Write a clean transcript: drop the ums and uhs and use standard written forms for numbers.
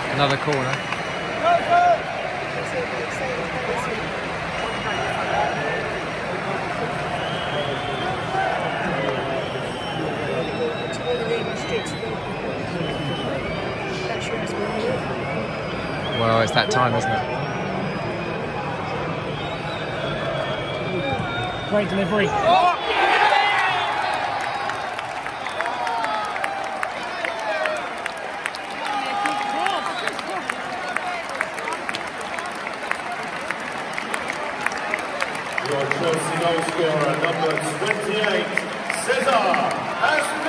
Another corner. Well, it's that time, isn't it? Great delivery. Your Chelsea goal scorer, number 28, Cesar Azpi.